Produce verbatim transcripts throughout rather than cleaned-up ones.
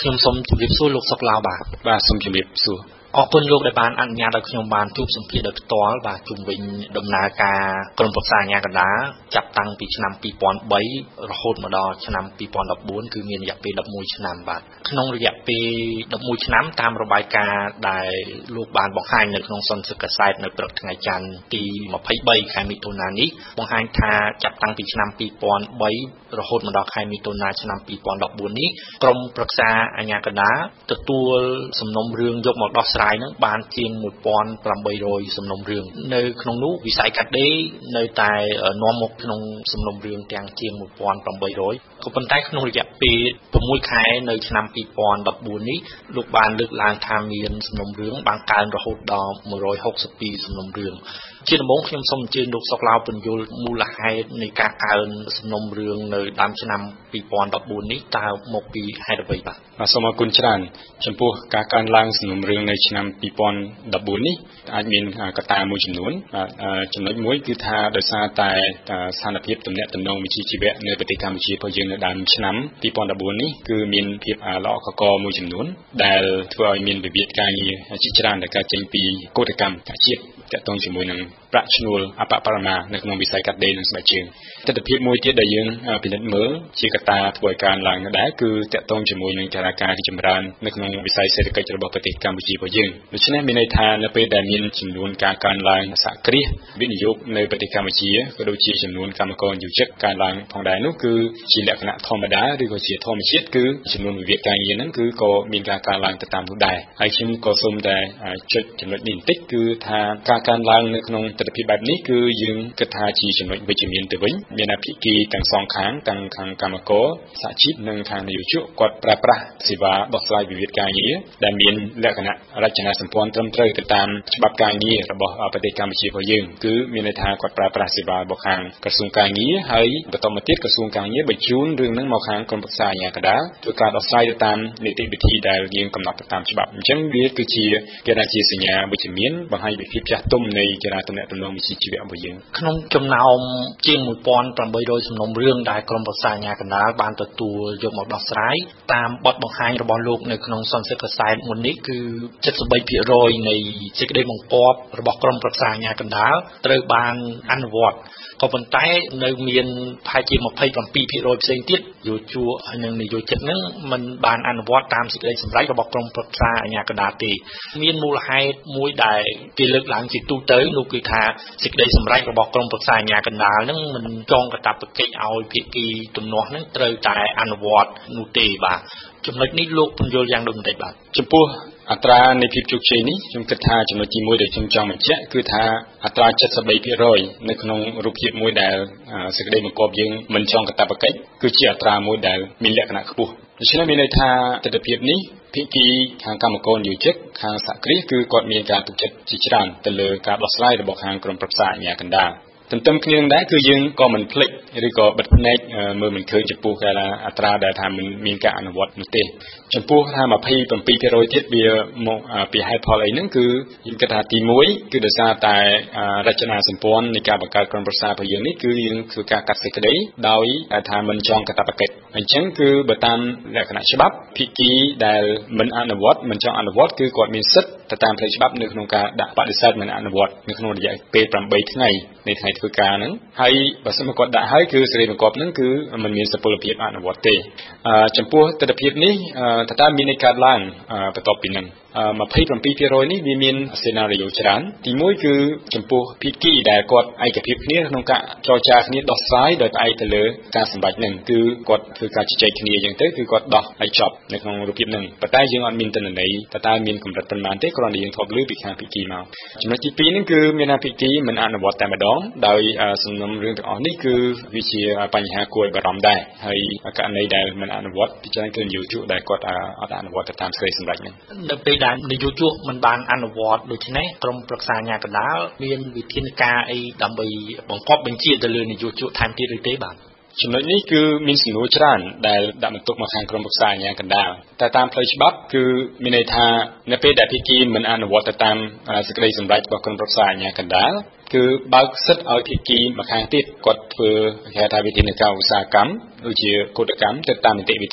ខ្ញុំសូមជម្រាបសួរលោកសុកឡាវបាទបាទសូមជម្រាបសួរអរគុណលោកដែលបានអនុញ្ញាតឲ្យខ្ញុំបានជួបសម្ភាសន៍ដោយផ្ទាល់បាទជុំវិញដំណើរការក្រុមប្រឹក្សាអាជ្ញាកណ្ដាលចាប់តាំងពីឆ្នាំពីរពាន់បីរហូតមកដល់ឆ្នាំពីរពាន់ដប់បួនគឺមានរយៈពេលដប់មួយឆ្នាំបាទក្នុងរយៈពេលដប់មួយឆ្នាំតាមរបាយការណ៍ដែលលោកបានបង្ហាញនៅក្នុងសន្និសីទកាសែតនៅព្រឹកថ្ងៃច័ន្ទទីម្ភៃបីខែមិថុនានេះបង្ហាញថាចាប់តាំងពីឆ្នាំពីរពាន់បីរហូតមកដល់ខែមិថុនាឆ្នាំពីរពាន់ដប់បួននេះក្រុមប្រឹក្សាអាជ្ញាកណ្ដាលទទួលសំណុំរឿងយកមកដោះស្រាយនឹងបានជាងមួយពាន់ប្រាំបីរយសំណុំរឿងនៅក្នុងនោះវិស័យកាត់ដេរនៅតែនាំមកក្នុងសំណុំរឿងទាំងជាងមួយពាន់ប្រាំបីរយក៏ប៉ុន្តែក្នុងរយៈពេលប្រាំមួយខែនៅឆ្នាំពីរពាន់ដប់បួននេះលោកបានលើកឡើងថាមានសំណុំរឿងបានកើនរហូតដល់មួយរយហកសិបពីរសំណុំរឿងជាដំបូងខ្ញុំសូមអញ្ជើញលោកសុកឡាវពន្យល់មូលហេតុនៃការកើនសំណុំរឿងនៅដើមឆ្នាំពីរពាន់ដប់បួននេះតើមកពីហេតុអ្វីបាទបាទសូមអរគុណច្រើនចំពោះការកើនឡើងសំណុំរឿងនៅឆ្នាំពីរពាន់ដប់បួននេះអាចមានកត្តាមួយចំនួនចំណុចមួយគឺថាដោយសារតែស្ថានភាពទំនាក់ទំនងវិជ្ជាជីវៈនៅប្រទេសកម្ពុជារបស់យើងនៅដើមឆ្នាំពីរពាន់ដប់បួននេះគឺមានភាពល្អកកមួយចំនួនដែលធ្វើឲ្យមានវិវាទការងារជាច្រើនដែលកើតចេញពីកោតកម្មជាតិតាក់ទងជាមួយនឹងប្រាក់ឈ្នួលអបបរមានៅក្នុងវិស័យកាត់ដេរនិងស្បែកជើងទស្សនវិជ្ជាមួយទៀតដែលយើងពិនិត្យមើលជាកត្តាធ្វើឲ្យកើនឡើងដែរគឺតាក់ទងជាមួយនឹងចរន្តការរីកចម្រើននៅក្នុងវិស័យសេដ្ឋកិច្ចរបស់ប្រទេសកម្ពុជារបស់យើងដូច្នេះមានន័យថានៅពេលដែលមានចំនួនការកើនឡើងសហគ្រាសវិនិយោគនៅប្រទេសកម្ពុជាក៏ដូចជាចំនួនកម្មករនិយោជិតកើនឡើងផងដែរនោះគឺជាលក្ខណៈធម្មតាឬក៏ជាធម្មជាតិគឺចំនួនវិវាទការងារហ្នឹងគឺក៏មានការកើនឡើងទៅតាមនោះដែរហើយខ្ញុំក៏សូមតែចុចចំណុចនេះបន្តិចគឺថាការកើនឡើងនៅក្នុងទស្សនវិជ្ជាបែបនេះគឺយើងគិតថាជាចំណុចវិជ្ជមានទៅវិញមានភាគីទាំងសងខាងទាំងខាងកម្មករសហជីពនិងខាងនិយោជកគាត់ប្រើប្រាស់សេវាដោះស្រាយវិវាទការងារដែលមានលក្ខណៈរចនាសម្ព័ន្ធត្រឹមត្រូវទៅតាមច្បាប់ការងាររបស់ប្រទេសកម្ពុជារបស់យើងគឺមានន័យថាគាត់ប្រើប្រាស់សេវារបស់ខាងក្រសួងការងារហើយបន្តមកទៀតក្រសួងការងារបញ្ជូនរឿងហ្នឹងមកខាងក្រុមប្រឹក្សាអាជ្ញាកណ្ដាលធ្វើការដោះស្រាយទៅតាមនីតិវិធីដែលយើងកំណត់ទៅតាមច្បាប់អញ្ចឹងវាគឺជាគេថាជាសញ្ញាវិជ្ជមានបង្ហាញពីភាពចាស់ទុំនៃចរន្តទំនាក់ទំនងវិជ្ជាជីវៈរបស់យើងក្នុងចំណោមជាងមួយពាន់ប្រាំបីរយសំណុំរឿងដែលក្រុមប្រឹក្សាអាជ្ញាកណ្ដាលបានទទួលយកមកដោះស្រាយតាមបទបង្ហាញរបស់លោកនៅក្នុងសន្និសីទកាសែតមុននេះគឺ เจ็ดสิบสามភាគរយ នៃសេចក្តីបង្គាប់របស់ក្រុមប្រឹក្សាអាជ្ញាកណ្ដាលត្រូវបានអនុវត្តក៏ប៉ុន្តែនៅមានប្រហែលជាยี่สิบเจ็ดភាគរយ ផ្សេងទៀតយោជកនិងនិយោជិតនឹងមិនបានអនុវត្តតាមសេចក្តីសម្រេចរបស់ក្រុមប្រឹក្សាអាជ្ញាកណ្ដាលទេមានមូលហេតុមួយដែលគេលើកឡើងជាទូទៅនោះគឺថាសេចក្តីសម្រេចរបស់ក្រុមប្រឹក្សាអាជ្ញាកណ្ដាលនឹងមិនចងកាតព្វកិច្ចឲ្យភាគីទំនាស់នឹងត្រូវតែអនុវត្តនោះទេបាទចំណុចនេះលោកពន្យល់យ៉ាងដូចម្តេចបាទចំពោះអត្រានៃភាពជោគជ័យនេះខ្ញុំគិតថាចំណុចទីមួយដែលខ្ញុំចង់បញ្ជាក់គឺថាអត្រា เจ็ดสิบสามភាគរយ នៅក្នុងរូបភាពមួយដែលសេចក្តីបង្គាប់យើងមិនចងកាតព្វកិច្ចគឺជាអត្រាមួយដែលមានលក្ខណៈខ្ពស់ដូច្នេះមានន័យថាទស្សនវិជ្ជានេះភាគីខាងកម្មករនិយោជិតខាងសហគ្រាសគឺគាត់មានការទុកចិត្តជាច្រើនទៅលើការដោះស្រាយរបស់ខាងក្រុមប្រឹក្សាអាជ្ញាកណ្ដាលទន្ទឹមគ្នានឹងដែរគឺយើងក៏មិនភ្លេចឬក៏បិទភ្នែកមើលមិនឃើញចំពោះការអត្រាដែលថាមិនមានការអនុវត្តនោះទេចំពោះថាยี่สิบเจ็ดភាគរយ ទៀតវាមកពីហេតុផលអីហ្នឹងគឺយើងគិតថាទីមួយគឺដោយសារតែរចនាសម្ព័ន្ធនៃការបង្កើតក្រុមប្រឹក្សារបស់យើងនេះគឺយើងធ្វើការកាត់សេចក្តីដោយថាមិនចងកាតព្វកិច្ចអញ្ចឹងគឺបើតាមលក្ខណៈច្បាប់ភាគីដែលមិនអនុវត្តមិនចង់អនុវត្តគឺគាត់មានសិទ្ធិទៅតាមផ្លូវច្បាប់នៅក្នុងការដាក់បដិសេធមិនអនុវត្តនៅក្នុងរយៈពេលប្រាំបីថ្ងៃនៃថ្ងៃធ្វើការហ្នឹងហើយបើសិនមកគាត់ដាក់ហើយគឺសេរីបង្គាប់ហ្នឹងគឺមិនមានសុពលភាពអនុវត្តទេចំពោះទស្សនវិជ្ជានេះតើមាននៃកើតឡើងបន្ទាប់ពីហ្នឹងยี่สิบเจ็ดភាគរយ នេះវាមានសេណារីយ៉ូច្រើនទីមួយគឺចំពោះភាគីដែលគាត់ឯកភាពគ្នាក្នុងការចរចាគ្នាដោះស្រាយដោយផ្អែកទៅលើការសម្រេចហ្នឹងគឺគាត់ធ្វើការជជែកគ្នាអញ្ចឹងទៅគឺគាត់ដោះឲ្យចប់នៅក្នុងរូបភាពហ្នឹងប៉ុន្តែយើងអត់មានទិន្នន័យតើតើមានកម្រិតប៉ុន្មានទេគ្រាន់តែយើងធ្លាប់ឮពីខាងភាគីមកចំណុចទីពីរហ្នឹងគឺមានថាភាគីមិនអនុវត្តតែម្ដងដោយសំណុំរឿងទាំងអស់នេះគឺវាជាបញ្ហាគួរឲ្យបារម្ភដែរហើយករណីដែលមិនអនុវត្តពីច្រើនគឺនិយោជកដែលគាត់អត់អនុវត្តទៅតាមសេចក្តីសម្រេចហ្នឹងនៅពេលដែលនិយោជកមិនបានអនុវត្តដូច្នេះក្រុមប្រឹក្សាអាជ្ញាកណ្ដាលមានវិធានការអីដើម្បីបង្គាប់បញ្ជាទៅលើនិយោជកថែមទៀតឬទេបាទចំណុចនេះគឺមានសំណួរច្រើនដែលដាក់បន្ទុកមកខាងក្រុមប្រឹក្សាអាជ្ញាកណ្ដាលតែតាមផ្លូវច្បាប់គឺមានន័យថានៅពេលដែលភាគីមិនអនុវត្តទៅតាមសេចក្តីសម្រេចរបស់ក្រុមប្រឹក្សាអាជ្ញាកណ្ដាលគឺបើកសិទ្ធិឲ្យភាគីម្ខាងទៀតគាត់ធ្វើគេហៅថាវិធានការឧស្សាហកម្មដូចជាកោតកម្មទៅតាមនីតិវិធីហ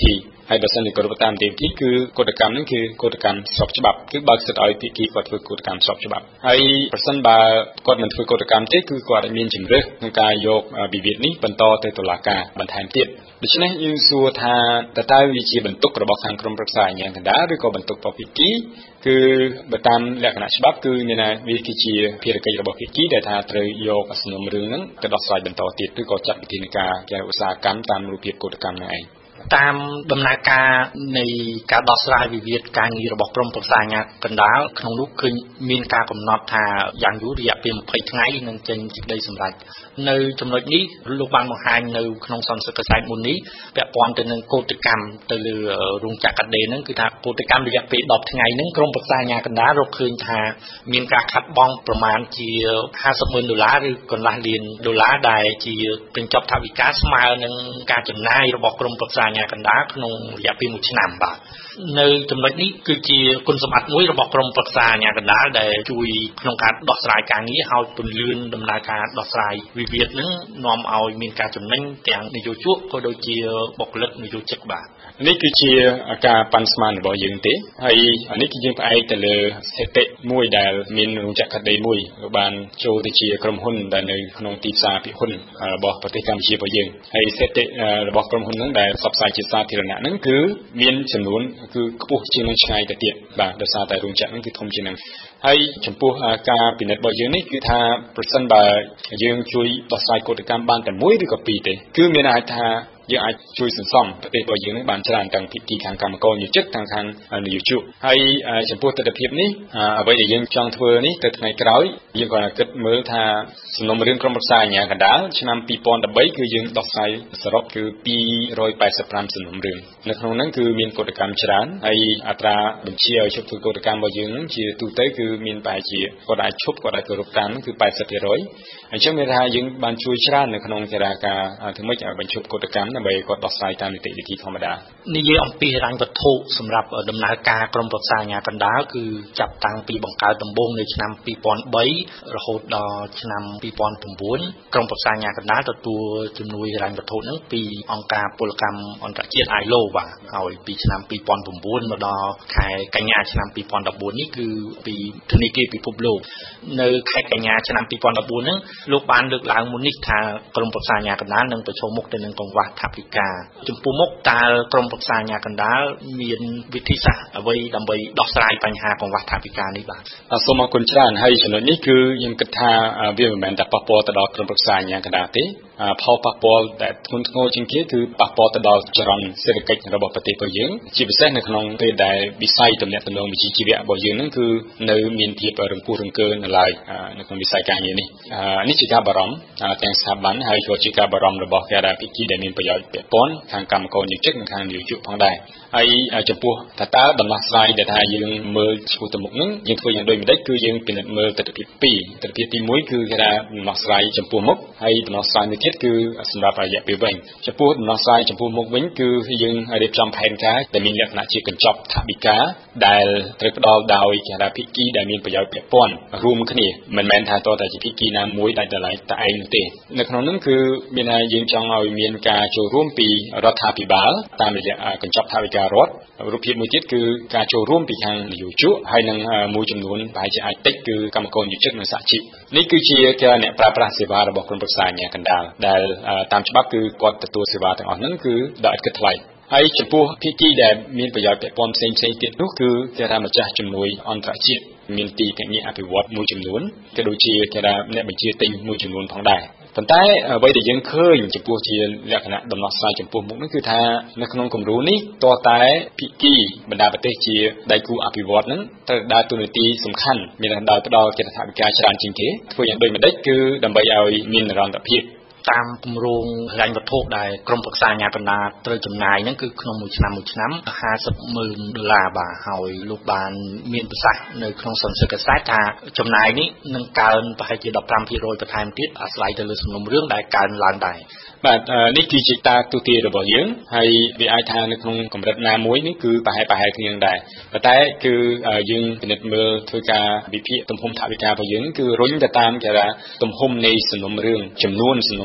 ហើយបើសិនជាគោរពតាមនីតិវិធីគឺកោតកម្មហ្នឹងគឺកោតកម្មស្របច្បាប់គឺបើកសិទ្ធិឲ្យភាគីគាត់ធ្វើកោតកម្មស្របច្បាប់ហើយប្រសិនបើគាត់មិនធ្វើកោតកម្មទេគឺគាត់អាចមានជំរឿសក្នុងការយកវិវាទនេះបន្តទៅតុលាការបន្ថែមទៀតដូច្នេះយើងសួរថាតើតើវាជាបន្ទុករបស់ខាងក្រុមប្រឹក្សាអាជ្ញាកណ្ដាលឬក៏បន្ទុករបស់ភាគីគឺបើតាមលក្ខណៈច្បាប់គឺមានថាវាគឺជាភារកិច្ចរបស់ភាគីដែលថាត្រូវយកសំណុំរឿងហ្នឹងទៅដោះស្រាយបន្តទៀតឬក៏ចាត់វិធានការជាឧស្សាហកម្មតាមរូបភាពកោតកម្មហ្នឹងឯងតាមដំណើរការនៃការដោះស្រាយវិវាទការងាររបស់ក្រុមប្រឹក្សាអាជ្ញាកណ្ដាលក្នុងនោះឃើញមានការកំណត់ថាយ៉ាងយូររយៈពេលยี่สิบថ្ងៃនឹងចេញសេចក្តីសម្រេចនៅចំណុចនេះលោកបានបង្ហាញនៅក្នុងសន្និសីទកសែតមុននេះពាក់ព័ន្ធទៅនឹងកោតកម្មទៅលើរោងចក្រកាត់ដេរហ្នឹងគឺថាកោតកម្មរយៈពេលដប់ថ្ងៃហ្នឹងក្រុមប្រឹក្សាអាជ្ញាកណ្ដាលរកឃើញថាមានការខាត់បងប្រមាណជាห้าสิบหมื่นដុល្លារឬកន្លះលានដុល្លារដែលជាបញ្ចប់ថវិកាស្មើនឹងការចំណាយរបស់ក្រុមប្រឹក្សាអាជ្ញាកណ្ដាលក្នុងរយៈពេលមួយឆ្នាំបាទនៅចំណុចនេះគឺជាគុណសម្បត្តិមួយរបស់ក្រុមប្រឹក្សាអាជ្ញាកណ្ដាលដែលជួយក្នុងការដោះស្រាយការងារឲ្យពន្លឿនដំណើរការដោះស្រាយវិវាទនឹងនាំឲ្យមានការចំណេញទាំងនយោជកក៏ដូចជាបុគ្គលិកនយោជិកបាទនេះគឺជាការប៉ាន់ស្មានរបស់យើងទេហើយនេះគឺយើងផ្អែកទៅលើស្ថិតិមួយដែលមានរោងចក្រកាត់ដេរមួយបានចូលទៅជាក្រុមហ៊ុនដែលនៅក្នុងទីផ្សារពិហ៊ុនរបស់ប្រទេសកម្ពុជារបស់យើងហើយស្ថិតិរបស់ក្រុមហ៊ុនហ្នឹងដែលផ្សព្វផ្សាយជាសាធារណៈហ្នឹងគឺមានចំនួនគឺខ្ពស់ជាងនឹងឆ្ងាយទៅទៀតបាទដោយសារតែរោងចក្រហ្នឹងគឺធំជាងនឹងហើយចំពោះការពិនិត្យរបស់យើងនេះគឺថាប្រសិនបើយើងជួយដោះស្រាយកោតកម្មបានតែមួយឬក៏ពីរទេគឺមានអាចថាយើងអាចជួយសន្សំប្រទេសរបស់យើងនឹងបានច្រើនទាំងភាគីខាងកម្មករនិយោជិតទាំងខាងនយោជកហើយចំពោះទស្សនវិជ្ជានេះអ្វីដែលយើងចង់ធ្វើនេះទៅថ្ងៃក្រោយយើងក៏គិតមើលថាសំណុំរឿងក្រុមប្រឹក្សាអាជ្ញាកណ្ដាលឆ្នាំยี่สิบสิบสามគឺយើងដោះស្រាយសរុបគឺtwo hundred eighty-fiveសំណុំរឿងនៅក្នុងហ្នឹងគឺមានកោតកម្មច្រើនហើយអត្រាបញ្ជាឲ្យឈប់ធ្វើកោតកម្មរបស់យើងហ្នឹងជាទូទៅគឺមានប្រហែលជាគាត់អាចឈប់គាត់អាចគោរពតាមហ្នឹងគឺeighty percentអញ្ចឹងមានថាយើងបានជួយច្រើននៅក្នុងកិច្ចការធ្វើម៉េចឲ្យបញ្ឈប់កោតកម្មដើម្បីគាត់ដោះស្រាយតាមនីតិវិធីធម្មតានិយាយអំពីហិរញ្ញវត្ថុសម្រាប់ដំណើរការក្រុមប្រឹក្សាអាជ្ញាកណ្ដាលគឺចាប់តាំងពីបង្កើតដំបូងនៅឆ្នាំtwo thousand threeរហូតដល់ឆ្នាំtwo thousand nineក្រុមប្រឹក្សាអាជ្ញាកណ្ដាលទទួលជំនួយហិរញ្ញវត្ថុហ្នឹងពីអង្គការពលកម្មអន្តរជាតិ ไอ แอล โอ បាទហើយពីឆ្នាំtwo thousand nineមកដល់ខែកញ្ញាឆ្នាំtwo thousand fourteenនេះគឺពីធនាគារពិភពលោកនៅខែកញ្ញាឆ្នាំtwo thousand fourteenហ្នឹងលោកបានលើកឡើងមុននេះថាក្រុមប្រឹក្សាអាជ្ញាកណ្ដាលនឹងប្រឈមមុខទៅនឹងកង្វះថវិកាចំពោះមុខតើក្រុមប្រឹក្សាអាជ្ញាកណ្ដាលមានវិធីសាស្ត្រអ្វីដើម្បីដោះស្រាយបញ្ហាកង្វះថវិកានេះបាទសូមអរគុណច្រើនហើយចំណុចនេះគឺខ្ញុំគិតថាវាមិនមែនតែប៉ះពាល់ទៅដល់ក្រុមប្រឹក្សាអាជ្ញាកណ្ដាលទេផលប៉ះពាល់ដែលធ្ងន់ធ្ងរជាងគេគឺប៉ះពាល់ទៅដល់ចរន្តសេដ្ឋកិច្ចរបស់ប្រទេសរបស់យើងជាពិសេសនៅក្នុងពេលដែលវិស័យទំនាក់ទំនងវិជ្ជាជីវៈរបស់យើងហ្នឹងគឺនៅមានភាពរង្គោះរង្គើនៅឡើយនៅក្នុងវិស័យការងារនេះនេះជាការបារម្ភទាំងស្ថាប័នហើយក៏ជាការបារម្ភរបស់គេដែលភាគីដែលមានប្រយោជន៍ពាក់ព័ន្ធខាងកម្មករនិយោជិតនិងខាងនយោជកផងដែរហើយចំពោះតើតើដំណោះស្រាយដែលថាយើងមើលឆ្ពោះទៅមុខហ្នឹងយើងធ្វើយ៉ាងដូចម្ដេចគឺយើងពិនិត្យមើលទស្សនវិជ្ជាពីរទស្សនវិជ្ជាទីoneគឺគេថាដំណោះស្រាយចំពោះមុខហើយដំណោះស្រាយមួយទៀតគឺសម្រាប់រយៈពេលវែងចំពោះដំណោះស្រាយចំពោះមុខវិញគឺយើងរៀបចំផែនការដែលមានលក្ខណៈជាកញ្ចប់ថវិកាដែលត្រូវផ្ដល់ដោយគេថាភាគីដែលមានប្រយោជន៍ពាក់ព័ន្ធរួមគ្នាមិនមែនថាតតែជាភាគីណាមួយដាច់ដោយឡែកតែឯងនោះទេនៅក្នុងនោះគឺមានថាយើងចង់ឲ្យមានការចូលរួមពីរដ្ឋាភិបាលតាមរយៈកញ្ចប់ថវិការដ្ឋរូបភាពមួយទៀតគឺការចូលរួមពីខាងនយោជកហើយនឹងមួយចំនួនប្រហែលជាអាចតិចគឺកម្មករនិយោជិតនិងសហជីពនេះគឺជាគេអ្នកប្រើប្រាស់សេវារបស់ក្រុមប្រឹក្សាអាជ្ញាកណ្ដាលដែលតាមច្បាប់គឺគាត់ទទួលសេវាទាំងអស់ហ្នឹងគឺដោយឥតគិតថ្លៃហើយចំពោះភាគីដែលមានប្រយោជន៍ពាក់ព័ន្ធផ្សេងៗទៀតនោះគឺគេថាម្ចាស់ជំនួយអន្តរជាតិមានទីភ្នាក់ងារអភិវឌ្ឍមួយចំនួនក៏ដូចជាគេថាអ្នកបញ្ជាទិញមួយចំនួនផងដែរប៉ុន្តែអ្វីដែលយើងឃើញចំពោះជាលក្ខណៈដំណោះស្រាយចំពោះមុខនោះគឺថានៅក្នុងគំរូនេះតើតែភាគីបណ្ដាប្រទេសជាដៃគូអភិវឌ្ឍនឹងត្រូវដើរតួនាទីសំខាន់មានដល់ផ្ដល់កិច្ចសហការច្រើនជាងគេធ្វើយ៉ាងដូចម្ដេចគឺដើម្បីឲ្យមាននិរន្តរភាពតាមគម្រោងហិរញ្ញវត្ថុដែលក្រុមប្រឹក្សាអាជ្ញាកណ្ដាលត្រូវចំណាយហ្នឹងគឺក្នុងមួយឆ្នាំមួយឆ្នាំfifty thousandដុល្លារបាទហើយលោកបានមានប្រសាសន៍នៅក្នុងសន្និសីទកសែតថាចំណាយនេះនឹងកើនប្រហែលជាfifteen percentបន្ថែមទៀតអាស្រ័យទៅលើសំណុំរឿងដែលកើនឡើងដែរបាទនេះគឺជាតាទូទាយរបស់យើងហើយវាអាចថានៅក្នុងកម្រិតណាមួយនេះគឺប្រហែលប្រហែលគ្នាដែរប៉ុន្តែគឺយើងពិនិត្យមើលធ្វើការវិភាគទំហំថវិការបស់យើងគឺរុញទៅតាមគេថាទំហំនៃសំណុំរឿងចំនួនសំណុំ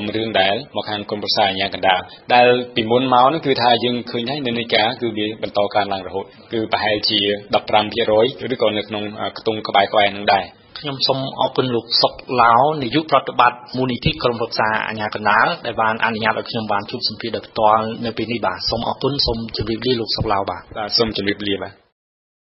រឿងដែលមកខាងក្រុមប្រឹក្សាអាជ្ញាកណ្ដាលដែលពីមុនមកនោះគឺថាយើងឃើញហើយនៅនៃការគឺវាបន្តកើនឡើងរហូតគឺប្រហែលជា ដប់ប្រាំភាគរយ ឬក៏នៅក្នុងខ្ទង់ក្បែរៗនឹងដែរខ្ញុំសូមអរគុណលោកសុកឡាវនាយកប្រតិបត្តិមូលនិធិក្រុមប្រឹក្សាអាជ្ញាកណ្ដាលដែលបានអនុញ្ញាតឲ្យខ្ញុំបានជួបសម្ភាសន៍ដោយផ្ទាល់នៅពេលនេះបាទសូមអរគុណសូមជម្រាបលាលោកសុកឡាវបាទបាទសូមជម្រាបលាបាទ